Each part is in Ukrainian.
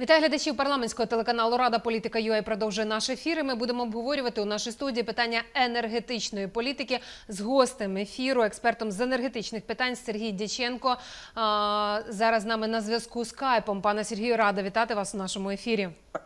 Вітаю глядачів парламентського телеканалу «Рада. Політика.ua» продовжує наш ефір. І ми будемо обговорювати у нашій студії питання енергетичної політики з гостем ефіру, експертом з енергетичних питань Сергій Дяченко. Зараз з нами на зв'язку скайпом. Пане Сергію, рада вітати вас у нашому ефірі.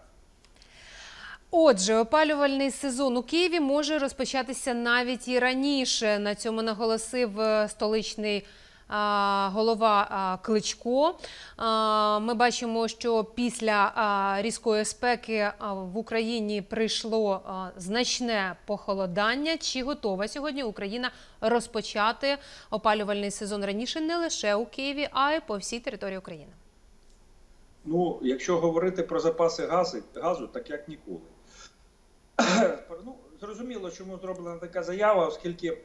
Отже, опалювальний сезон у Києві може розпочатися навіть і раніше. На цьому наголосив столичний голова Кличко. Ми бачимо, що після різкої спеки в Україні прийшло значне похолодання. Чи готова сьогодні Україна розпочати опалювальний сезон раніше не лише у Києві, а й по всій території України? Ну, якщо говорити про запаси газу, так як ніколи. Зрозуміло, чому зроблена така заява, оскільки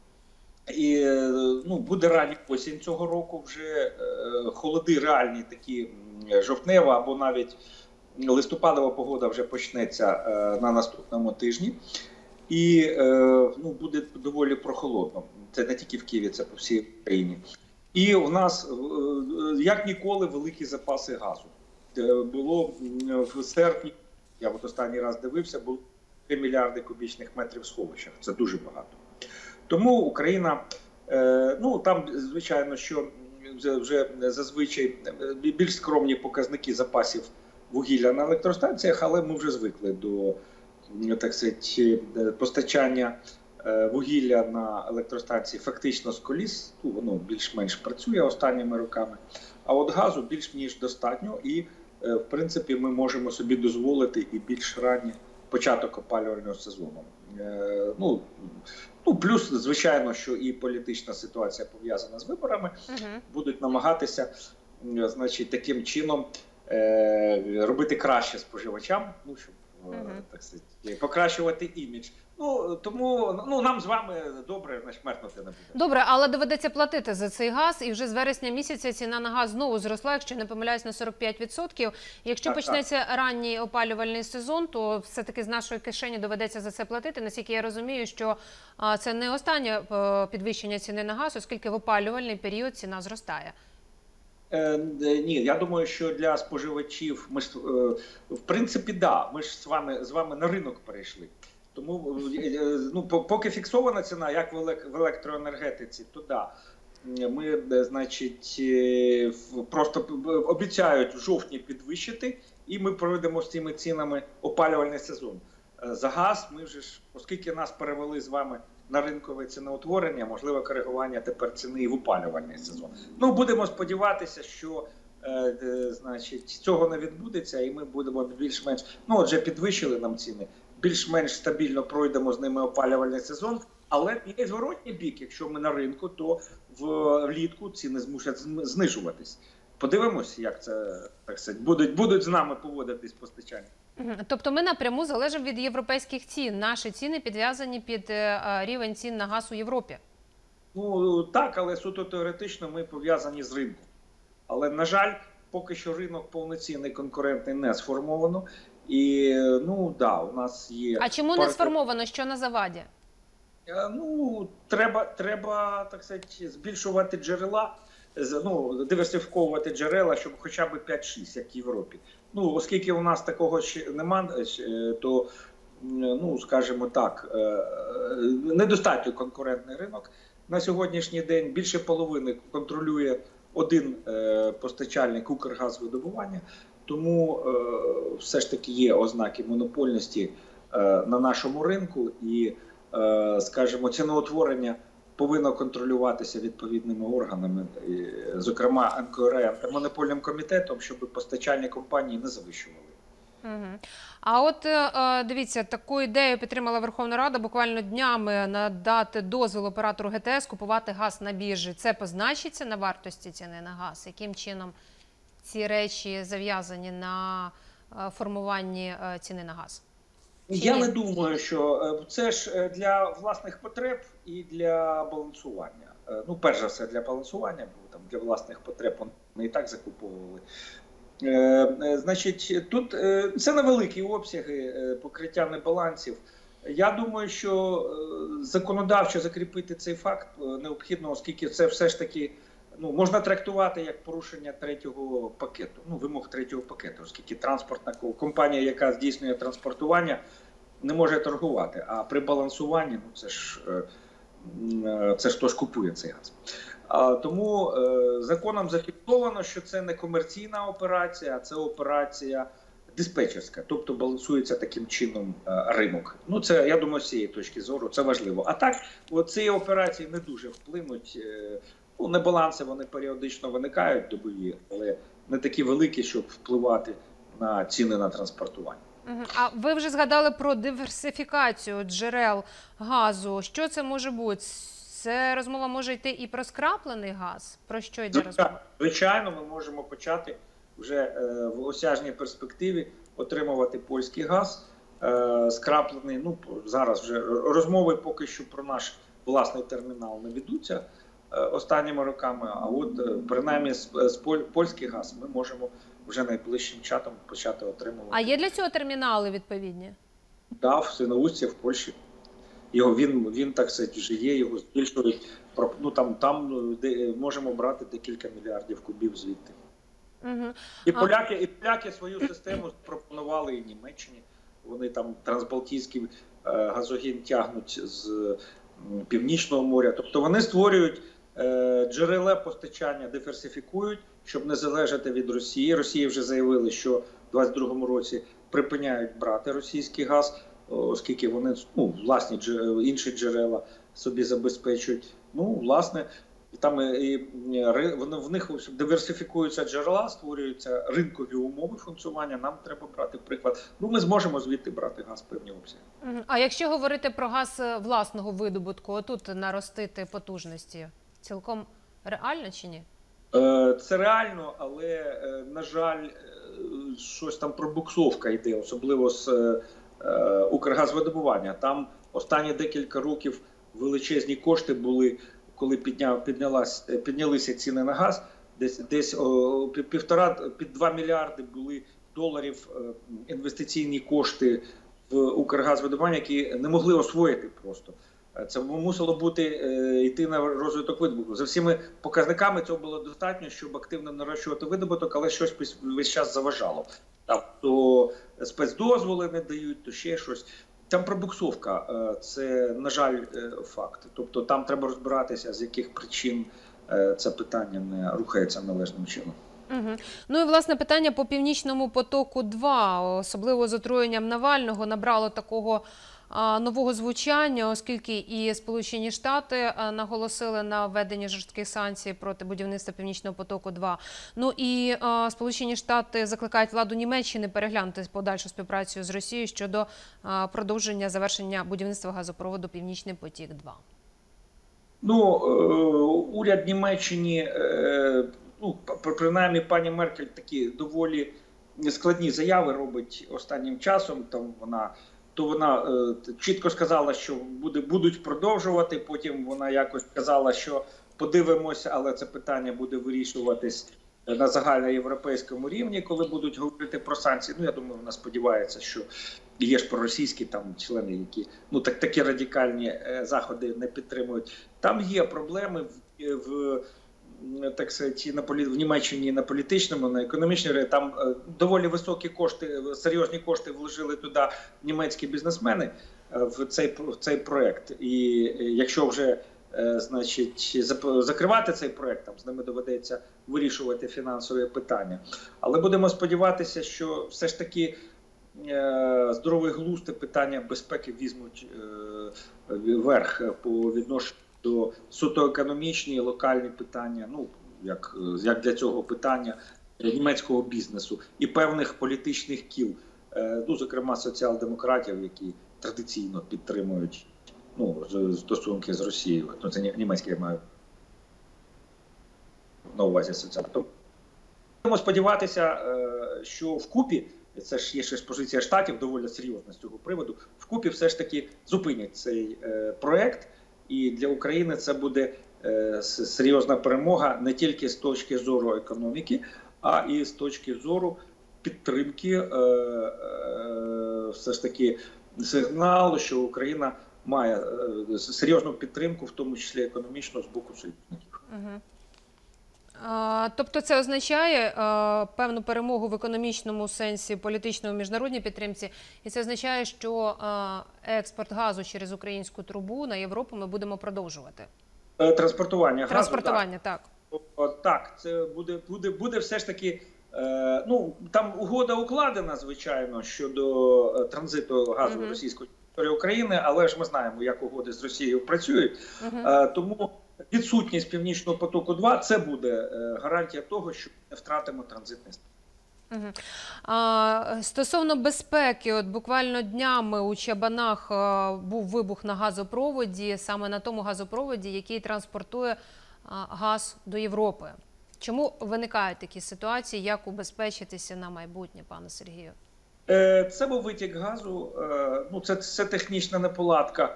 буде ранній осінь цього року, вже холоди реальні такі, жовтнева або навіть листопадова погода вже почнеться на наступному тижні. І буде доволі прохолодно. Це не тільки в Києві, це по всій Україні. І у нас, як ніколи, великі запаси газу. Було в серпні, я от останній раз дивився, було 3 мільярди кубічних метрів в сховищах. Це дуже багато. Тому Україна, там, звичайно, що вже зазвичай більш скромні показники запасів вугілля на електростанціях, але ми вже звикли до, так сказати, постачання вугілля на електростанції фактично з коліс. Воно більш-менш працює останніми роками. А от газу більш ніж достатньо і, в принципі, ми можемо собі дозволити і більш ранній початок опалювального сезону. Плюс, звичайно, що і політична ситуація пов'язана з виборами, будуть намагатися, значить, таким чином робити краще споживачам, щоб так сказати, покращувати імідж. Тому нам з вами добре, значить, мерзнути не буде. Добре, але доведеться платити за цей газ, і вже з вересня місяця ціна на газ знову зросла, якщо не помиляюсь, на 45%. Якщо почнеться ранній опалювальний сезон, то все-таки з нашої кишені доведеться за це платити. Наскільки я розумію, що це не останнє підвищення ціни на газ, оскільки в опалювальний період ціна зростає. Ні, я думаю, що для споживачів, в принципі, да, ми ж з вами на ринок перейшли. Тому, поки фіксована ціна, як в електроенергетиці, то да. Ми, значить, просто обіцяють в жовтні підвищити, і ми пройдемо з цими цінами опалювальний сезон. За газ ми вже ж, оскільки нас перевели з вами на ринкове ціноутворення, можливо, коригування тепер ціни і в опалювальний сезон. Будемо сподіватися, що значить, цього не відбудеться, і ми будемо більш-менш, отже, підвищили нам ціни, більш-менш стабільно пройдемо з ними опалювальний сезон, але є зворотній бік, якщо ми на ринку, то влітку ціни змусять знижуватись. Подивимось, як це, так сказати, будуть з нами поводитись постачання. Тобто ми напряму залежимо від європейських цін. Наші ціни підв'язані під рівень цін на газ у Європі. Так, але суто теоретично ми пов'язані з ринком. Але, на жаль, поки що ринок повноцінний, конкурентний не сформовано. І, у нас є... А чому не сформовано? Що на заваді? Треба, так сказати, збільшувати джерела, диверсифіковувати джерела, щоб хоча б 5-6, як в Європі. Оскільки у нас такого ще немає, то, скажімо так, недостатньо конкурентний ринок. На сьогоднішній день більше половини контролює один постачальник Укргазвидобування. Тому все ж таки є ознаки монопольності на нашому ринку і, скажімо, ціноутворення повинно контролюватися відповідними органами, зокрема НКРЕ, Антимонопольним комітетом, щоб постачальні компанії не завищували. А от, дивіться, таку ідею підтримала Верховна Рада буквально днями надати дозвіл оператору ГТС купувати газ на біржі. Це позначиться на вартості ціни на газ? Яким чином ці речі зав'язані на формуванні ціни на газ? Я не думаю, що це ж для власних потреб і для балансування. Перш за все для балансування, бо там для власних потреб вони і так закуповували. Значить, тут це невеликі обсяги покриття небалансів. Я думаю, що законодавчо закріпити цей факт необхідно, оскільки це все ж таки ну, можна трактувати як порушення третього пакету, ну, вимог третього пакету, оскільки транспортна компанія, яка здійснює транспортування, не може торгувати, а при балансуванні, ну, це ж хто ж купує цей газ. Тому законом зафіксовано, що це не комерційна операція, а це операція диспетчерська, тобто балансується таким чином ринок. Ну, це, я думаю, з цієї точки зору це важливо. А так, ці операції не дуже вплинуть. Ну, небаланси, вони періодично виникають добові, але не такі великі, щоб впливати на ціни на транспортування. А ви вже згадали про диверсифікацію джерел газу. Що це може бути? Це розмова може йти і про скраплений газ? Про що йде розмова? Звичайно, ми можемо почати вже в осяжній перспективі отримувати польський газ, скраплений. Ну, зараз вже розмови поки що про наш власний термінал не ведуться останніми роками, а от принаймні польський газ ми можемо вже найближчим часом почати отримувати. А є для цього термінали відповідні? Так, в Свиноусті, в Польщі. Він так сказати, вже є, його збільшують. Ну, там де можемо брати декілька мільярдів кубів звідти. І поляки свою систему запропонували і Німеччині. Вони там трансбалтійський газогін тягнуть з Північного моря. Тобто вони створюють джерела постачання, диверсифікують, щоб не залежати від Росії. Росії вже заявили, що в 2022 році припиняють брати російський газ, оскільки вони, ну, власні інші джерела собі забезпечують. Ну, власне, там в них диверсифікуються джерела, створюються ринкові умови функціонування. Нам треба брати приклад. Ну, ми зможемо звідти брати газ в певні обсяги. А якщо говорити про газ власного видобутку, отут наростити потужності, цілком реально чи ні? Це реально, але, на жаль, щось там пробуксовка йде, особливо з Укргазвидобування. Там останні декілька років величезні кошти були, коли піднялися ціни на газ, десь під 2 мільярди були доларів інвестиційні кошти в Укргазвидобування, які не могли освоїти просто. Це мусило бути йти на розвиток видобутку. За всіми показниками цього було достатньо, щоб активно нарощувати видобуток, але щось весь час заважало. То спецдозволи не дають, то ще щось. Там пробуксовка, це, на жаль, факт. Тобто там треба розбиратися, з яких причин це питання не рухається належним чином. Ну і, власне, питання по Північному потоку-2, особливо з отруєнням Навального, набрало такого нового звучання, оскільки і Сполучені Штати наголосили на введенні жорстких санкцій проти будівництва Північного потоку-2. Ну і Сполучені Штати закликають владу Німеччини переглянути подальшу співпрацю з Росією щодо продовження завершення будівництва газопроводу Північний потік-2. Ну, уряд Німеччини, ну, принаймні пані Меркель такі доволі складні заяви робить останнім часом. Там вона чітко сказала, що будуть продовжувати, потім вона якось сказала, що подивимося, але це питання буде вирішуватись на загальноєвропейському рівні, коли будуть говорити про санкції. Ну, я думаю, вона сподівається, що є ж проросійські там члени, які такі радикальні заходи не підтримують. Там є проблеми так сказати, в Німеччині на політичному, на економічному, там доволі високі кошти, серйозні кошти вложили туди німецькі бізнесмени в цей проект. І якщо вже, значить, закривати цей проект, там з ними доведеться вирішувати фінансові питання. Але будемо сподіватися, що все ж таки здоровий глузд і питання безпеки візьмуть верх по відношенню до суто економічні, локальні питання, ну, як для цього питання німецького бізнесу і певних політичних кіл, ну, зокрема соціал-демократів, які традиційно підтримують, ну, стосунки з Росією. Ну, це німецькі, я маю на увазі соціал-демократів. Будемо сподіватися, що вкупі, це ж є ще ж позиція Штатів доволі серйозна з цього приводу, вкупі все ж таки зупинять цей проект. І для України це буде серйозна перемога не тільки з точки зору економіки, а і з точки зору підтримки, все ж таки сигналу, що Україна має серйозну підтримку, в тому числі економічну, з боку союзників. Тобто це означає певну перемогу в економічному сенсі, політичному, міжнародній підтримці, і це означає, що експорт газу через українську трубу на Європу ми будемо продовжувати? Транспортування газу. Транспортування, так. Так, це буде все ж таки, ну, там угода укладена, звичайно, щодо транзиту газу російської території України, але ж ми знаємо, як угоди з Росією працюють, тому відсутність Північного потоку-2 – це буде гарантія того, що не втратимо транзитний статус. Стосовно безпеки, от буквально днями у Чабанах був вибух на газопроводі, саме на тому газопроводі, який транспортує газ до Європи. Чому виникають такі ситуації, як убезпечитися на майбутнє, пане Сергію? Це був витік газу, ну, це технічна неполадка.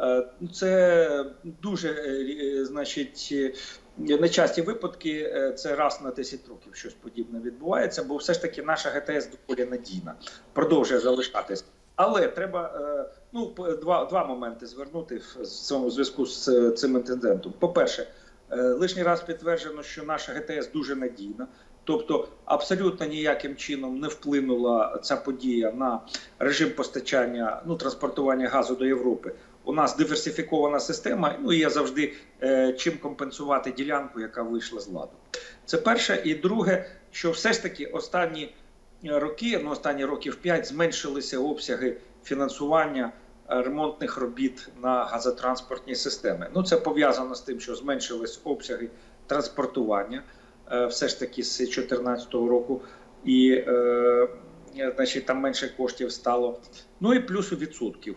Це дуже, значить, нечасті випадки, це раз на 10 років щось подібне відбувається, бо все ж таки наша ГТС доволі надійна, продовжує залишатись. Але треба, ну, два моменти звернути в цьому зв'язку з цим інцидентом. По-перше, лишній раз підтверджено, що наша ГТС дуже надійна. Тобто абсолютно ніяким чином не вплинула ця подія на режим постачання, ну, транспортування газу до Європи. У нас диверсифікована система, ну, і є завжди чим компенсувати ділянку, яка вийшла з ладу. Це перше. І друге, що все ж таки останні роки, ну, останні років 5, зменшилися обсяги фінансування ремонтних робіт на газотранспортні системи. Ну, це пов'язано з тим, що зменшились обсяги транспортування, все ж таки з 2014 року, і значить, там менше коштів стало. Ну і плюс у відсотків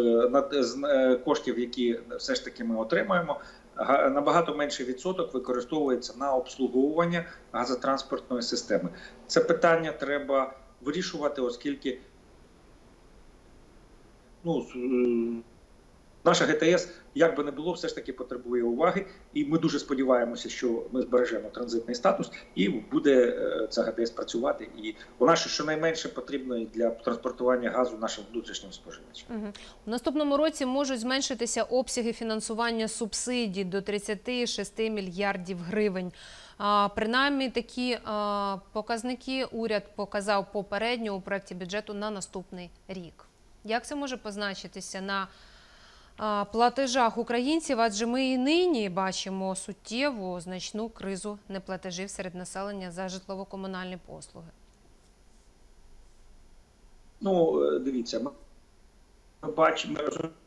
з коштів, які все ж таки ми отримаємо, набагато менший відсоток використовується на обслуговування газотранспортної системи. Це питання треба вирішувати, оскільки, ну, наша ГТС, як би не було, все ж таки потребує уваги, і ми дуже сподіваємося, що ми збережемо транзитний статус, і буде ця ГТС працювати. І вона щонайменше потрібна для транспортування газу нашим внутрішнім споживачам. У наступному році можуть зменшитися обсяги фінансування субсидій до 36 мільярдів гривень. Принаймні такі показники уряд показав попередньо у проєкті бюджету на наступний рік. Як це може позначитися на платежах українців, адже ми і нині бачимо суттєву, значну кризу неплатежів серед населення за житлово-комунальні послуги? Ну, дивіться, ми бачимо,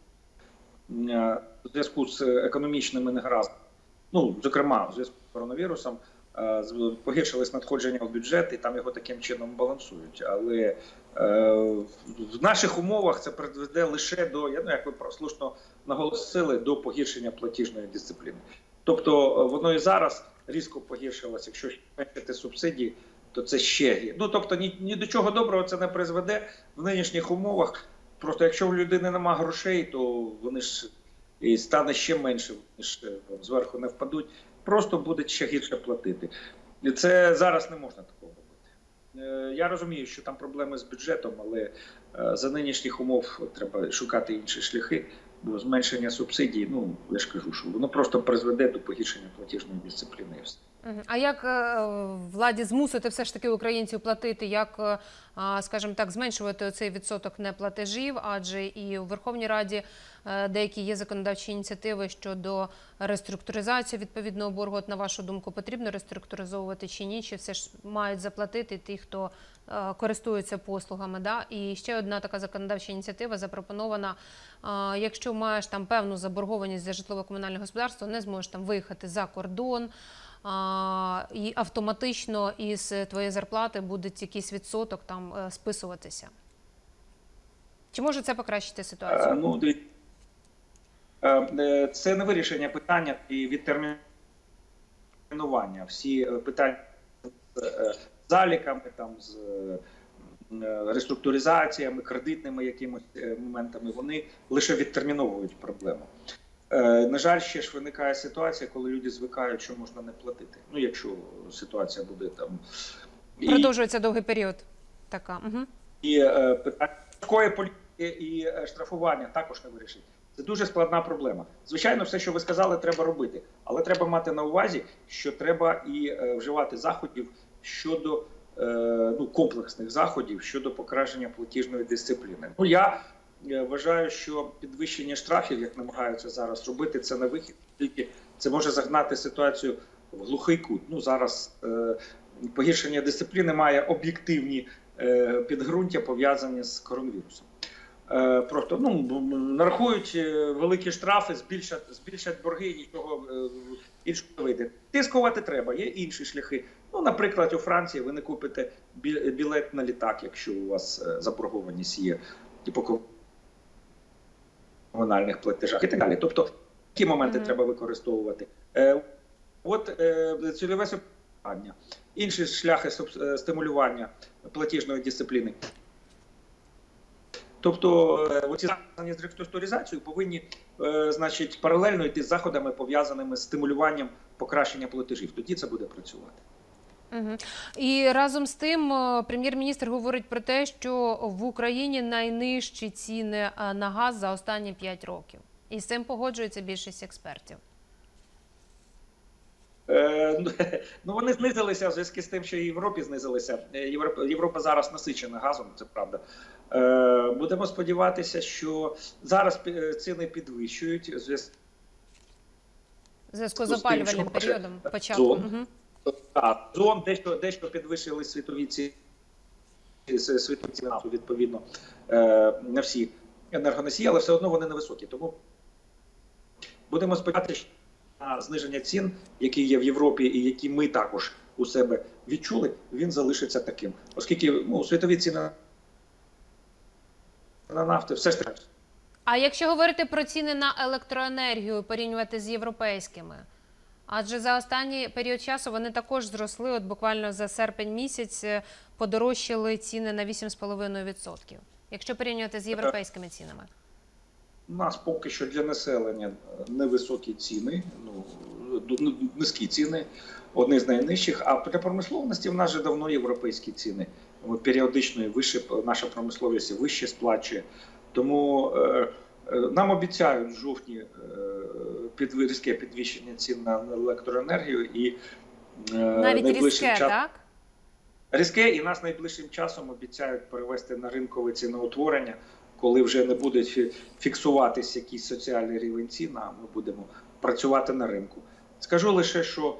у зв'язку з економічними негараздами, ну, зокрема, у зв'язку з коронавірусом, погіршились надходження в бюджет, і там його таким чином балансують. Але в наших умовах це призведе лише до, ну, як ви слушно наголосили, до погіршення платіжної дисципліни. Тобто воно і зараз різко погіршилося. Якщо зменшити субсидії, то це ще гірше. Ну, тобто ні до чого доброго це не призведе в нинішніх умовах. Просто якщо в людини немає грошей, то вони ж і стане ще менше, ніж зверху не впадуть. Просто буде ще гірше платити. І це зараз не можна такого робити. Я розумію, що там проблеми з бюджетом, але за нинішніх умов треба шукати інші шляхи, бо зменшення субсидій, ну, я ж кажу, що воно просто призведе до погіршення платіжної дисципліни. А як владі змусити все ж таки українців платити, як, скажімо так, зменшувати цей відсоток неплатежів, адже і у Верховній Раді деякі є законодавчі ініціативи щодо реструктуризації відповідного боргу. От, на вашу думку, потрібно реструктуризовувати чи ні, чи все ж мають заплатити ті, хто користуються послугами, да? І ще одна така законодавча ініціатива запропонована, якщо маєш там певну заборгованість за житлово-комунальне господарство, не зможеш там виїхати за кордон, і автоматично із твоєї зарплати буде якийсь відсоток там списуватися. Чи може це покращити ситуацію? Ну, це не вирішення питання і відтермінування. Всі питання з заліками, там, з реструктуризаціями, кредитними якимось моментами, вони лише відтерміновують проблему. На жаль, ще ж виникає ситуація, коли люди звикають, що можна не платити. Ну, якщо ситуація буде там... Продовжується довгий період. Така. І питання такої політики і штрафування також не вирішить. Це дуже складна проблема. Звичайно, все, що ви сказали, треба робити. Але треба мати на увазі, що треба і вживати заходів щодо комплексних заходів щодо покращення платіжної дисципліни. Я вважаю, що підвищення штрафів, як намагаються зараз робити, це не вихід, тільки це може загнати ситуацію в глухий кут. Зараз погіршення дисципліни має об'єктивні підґрунтя, пов'язані з коронавірусом. Просто нарахують великі штрафи, збільшать борги і нічого іншого не вийде. Тискувати треба, є інші шляхи. Наприклад, у Франції ви не купите білет на літак, якщо у вас заборгованість є по комунальних платежах і так далі. Тобто, які моменти треба використовувати? Цільове субсидування, інші шляхи стимулювання платіжної дисципліни. Тобто, оці заходи з реструктуризацією повинні, паралельно йти з заходами, пов'язаними з стимулюванням покращення платежів. Тоді це буде працювати. І разом з тим прем'єр-міністр говорить про те, що в Україні найнижчі ціни на газ за останні 5 років. І з цим погоджується більшість експертів. Вони знизилися в зв'язку з тим, що і в Європі знизилися. Європа зараз насичена газом, це правда. Будемо сподіватися, що зараз ціни підвищують в зв'язку з опалювальним періодом, початком. Зон дещо підвищили світові ціни, відповідно, на всі енергоносії, але все одно вони невисокі. Тому будемо сподіватися на зниження цін, які є в Європі і які ми також у себе відчули, він залишиться таким. Оскільки світові ціни на нафту все ж таки. А якщо говорити про ціни на електроенергію, порівнювати з європейськими? Адже за останній період часу вони також зросли, буквально за серпень місяць подорожчали ціни на 8,5%. Якщо порівнювати з європейськими цінами. У нас поки що для населення невисокі ціни, низькі ціни, одні з найнижчих, а для промисловості в нас вже давно європейські ціни. Періодично наша промисловість вище сплачує. Тому нам обіцяють в жовтні різке підвищення цін на електроенергію. І навіть різке, так? Різке, і нас найближчим часом обіцяють перевести на ринкове ціноутворення, коли вже не буде фіксуватись якийсь соціальний рівень цін, а ми будемо працювати на ринку. Скажу лише, що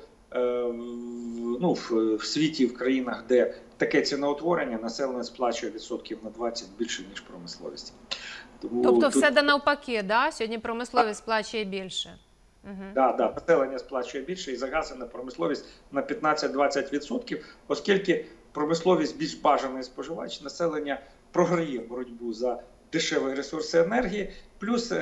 в світі, в країнах, де таке ціноутворення, населення сплачує відсотків на 20 більше, ніж промисловість. Тобто все да навпаки, да? Сьогодні промисловість сплачує більше? Так, населення сплачує більше і за газ, і на промисловість на 15-20%, оскільки промисловість більш бажаний споживач, населення програє боротьбу за дешеві ресурси енергії, плюс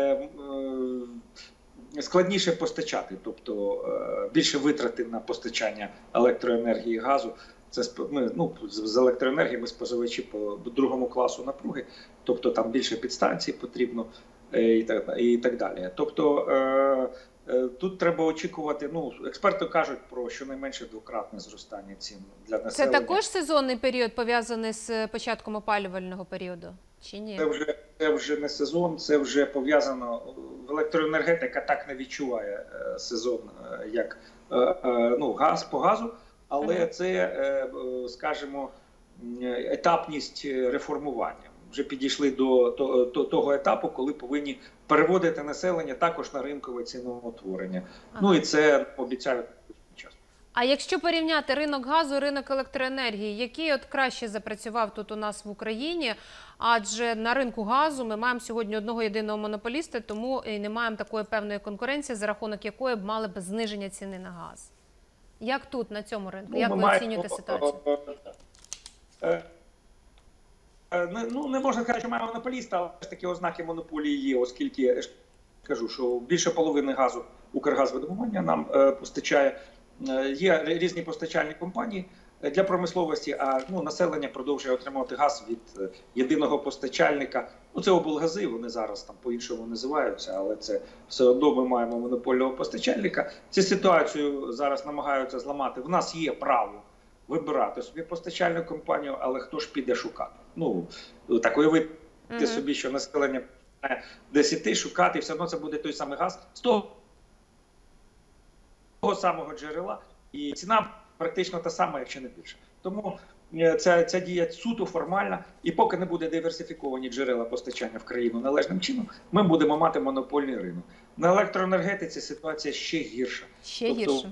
складніше постачати, тобто більше витрати на постачання електроенергії і газу. З електроенергії ми споживачі по другому класу напруги, тобто там більше підстанцій потрібно і так далі. Тобто тут треба очікувати, експерти кажуть про щонайменше двократне зростання цін для населення. Це також сезонний період пов'язаний з початком опалювального періоду? Чи ні? Це вже не сезон, це вже пов'язано, електроенергетика так не відчуває сезон, як газ по газу, але це, скажімо, етапність реформування. Вже підійшли до того етапу, коли повинні переводити населення також на ринкове ціноутворення. І це обіцяють час. А якщо порівняти ринок газу, ринок електроенергії, який краще запрацював тут у нас в Україні? Адже на ринку газу ми маємо сьогодні одного єдиного монополіста, тому і не маємо такої певної конкуренції, за рахунок якої б мали б зниження ціни на газ. Як тут, на цьому ринку? Як ви оцінюєте ситуацію? Не можна сказати, що маємо монополіста, але ж такі ознаки монополії є, оскільки, я кажу, що більше половини газу Укргазвидобування нам постачає. Є різні постачальні компанії для промисловості, а населення продовжує отримувати газ від єдиного постачальника. Це облгази, вони зараз там по-іншому називаються, але це все одно ми маємо монопольного постачальника. Цю ситуацію зараз намагаються зламати. В нас є право вибирати собі постачальну компанію, але хто ж піде шукати? Так уявити собі, що населення знає, десь іти, шукати, і все одно це буде той самий газ з того самого джерела, і ціна практично та сама, якщо не більше. Тому ця дія суто формальна, і поки не буде диверсифіковані джерела постачання в країну належним чином, ми будемо мати монопольний ринок. На електроенергетиці ситуація ще гірша. Ще гірше.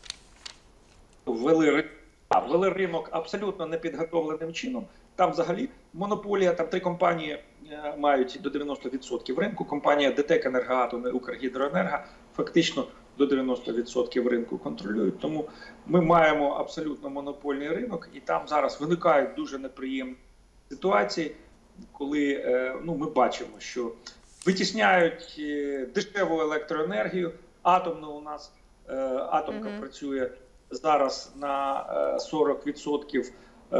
Ввели ринок абсолютно непідготовленим чином. Там взагалі монополія, там 3 компанії мають до 90% ринку. Компанія ДТЕК, Енергоатом і Укргідроенерго фактично до 90% ринку контролюють. Тому ми маємо абсолютно монопольний ринок, і там зараз виникають дуже неприємні ситуації, коли ми бачимо, що витісняють дешеву електроенергію, атомну у нас, атомка працює зараз на 40%,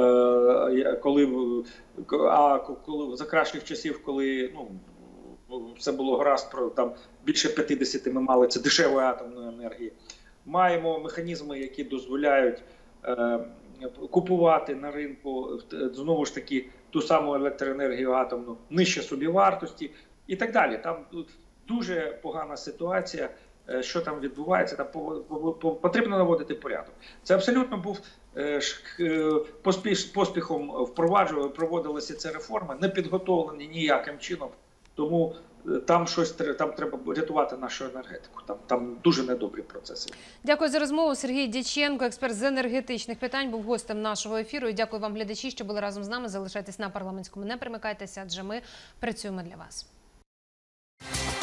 коли за кращих часів, коли все було гаразд, там більше 50 ми мали, це дешевої атомної енергії. Маємо механізми, які дозволяють купувати на ринку, знову ж таки, ту саму електроенергію атомну нижче собівартості і так далі. Там дуже погана ситуація, що там відбувається, там потрібно наводити порядок. Це абсолютно був поспіхом проводилися ці реформи, не підготовлені ніяким чином. Тому там треба рятувати нашу енергетику. Там дуже недобрі процеси. Дякую за розмову. Сергій Дяченко, експерт з енергетичних питань, був гостем нашого ефіру. І дякую вам, глядачі, що були разом з нами. Залишайтесь на Парламентському, не перемикайтеся, адже ми працюємо для вас.